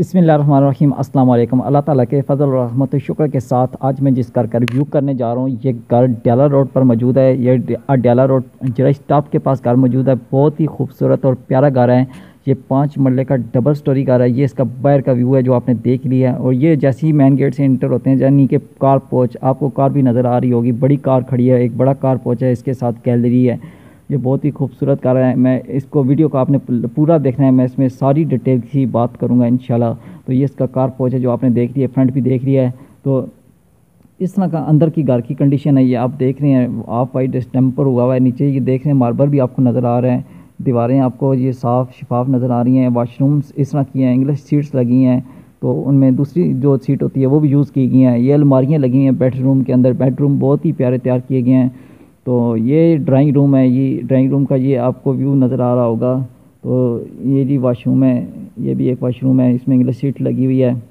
बिस्मिल्लाहिर्रहमानिर्रहीम अस्सलाम वालेकुम। अल्लाह ताला के फ़ज़ल और रहमत शुक्र के साथ आज मैं जिस घर का रिव्यू करने जा रहा हूँ ये घर डेला रोड पर मौजूद है। ये डेला रोड जरा स्टॉप के पास घर मौजूद है। बहुत ही खूबसूरत और प्यारा घर है। ये 5 मरले का डबल स्टोरी घर है। ये इसका बाहर का व्यू है जो आपने देख लिया है। और ये जैसे ही मेन गेट से इंटर होते हैं यानी कि कार पोर्च, आपको कार भी नज़र आ रही होगी। बड़ी कार खड़ी है, एक बड़ा कार पोर्च है, इसके साथ गैलरी है। ये बहुत ही खूबसूरत कार है। मैं इसको वीडियो को आपने पूरा देखना है, मैं इसमें सारी डिटेल की बात करूँगा इंशाल्लाह। तो ये इसका कार पोर्च है जो आपने देख लिया है, फ्रंट भी देख लिया है। तो इस तरह का अंदर की घर की कंडीशन है। ये आप देख रहे हैं ऑफ वाइट स्टैम्पर हुआ हुआ है। नीचे ये देख रहे हैं मार्बल भी आपको नज़र आ रहे हैं। दीवारें आपको ये साफ़ शफाफ नज़र आ रही हैं। वाशरूम्स इस तरह की हैं, इंग्लिश सीट्स लगी हैं। तो उनमें दूसरी जो सीट होती है वो भी यूज़ की गई हैं। ये अलमारियाँ लगी हैं बेडरूम के अंदर। बेडरूम बहुत ही प्यारे तैयार किए गए हैं। तो ये ड्राइंग रूम है। ये ड्राइंग रूम का ये आपको व्यू नज़र आ रहा होगा। तो ये जी वाशरूम है, ये भी एक वाशरूम है, इसमें इंग्लिश सीट लगी हुई है।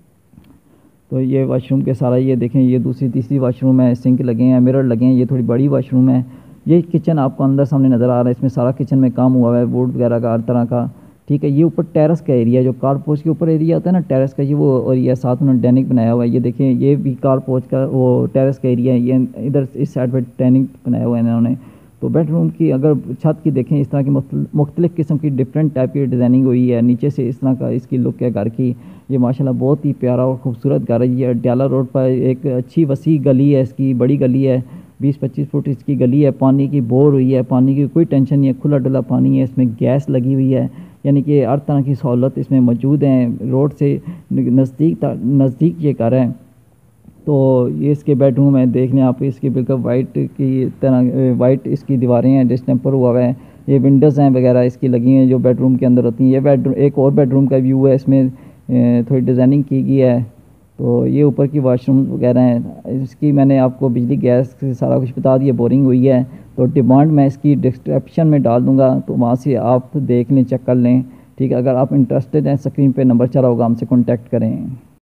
तो ये वाशरूम के सारा ये देखें, ये दूसरी तीसरी वाशरूम है, सिंक लगे हैं, मिरर लगे हैं। ये थोड़ी बड़ी वाशरूम है। ये किचन आपको अंदर सामने नज़र आ रहा है। इसमें सारा किचन में काम हुआ है, वुड वगैरह का हर तरह का। ठीक है, ये ऊपर टेरेस का एरिया, जो कार पोर्च के ऊपर एरिया होता है ना टेरेस का, ये वो एरिया साथ उन्होंने डाइनिंग बनाया हुआ है। ये देखें, ये भी कार पोर्च का वो टेरेस का एरिया है। ये इधर इस साइड पर डाइनिंग बनाया हुआ है इन्होंने। तो बेडरूम की अगर छत की देखें, इस तरह की मुख्तलिफ़ किस्म की डिफरेंट टाइप की डिज़ाइनिंग हुई है। नीचे से इस तरह का इसकी लुक है घर की। ये माशाल्लाह बहुत ही प्यारा और ख़ूबसूरत घर है। ये अड्याला रोड पर एक अच्छी वसी गली है, इसकी बड़ी गली है, 20-25 फुट इसकी गली है। पानी की बोर हुई है, पानी की कोई टेंशन नहीं है, खुला डुला पानी है। इसमें गैस लगी हुई है, यानी कि हर तरह की सहूलत इसमें मौजूद हैं। रोड से नज़दीक ये घर है। तो ये इसके बेडरूम है, देख लें आप। इसकी बिल्कुल वाइट की तरह वाइट इसकी दीवारें हैं, डिस्टेम्पर हुआ है। ये विंडोज़ हैं वगैरह इसकी लगी हैं जो बेडरूम के अंदर होती हैं। ये बेडरूम एक और बेडरूम का व्यू है, इसमें थोड़ी डिज़ाइनिंग की गई है। तो ये ऊपर की वाशरूम वगैरह हैं। इसकी मैंने आपको बिजली गैस सारा कुछ बता दिया, बोरिंग हुई है। तो डिमांड मैं इसकी डिस्क्रिप्शन में डाल दूँगा, तो वहाँ से आप देख लें, चेक कर लें। ठीक है, अगर आप इंटरेस्टेड हैं स्क्रीन पे नंबर चला होगा, हमसे कॉन्टैक्ट करें।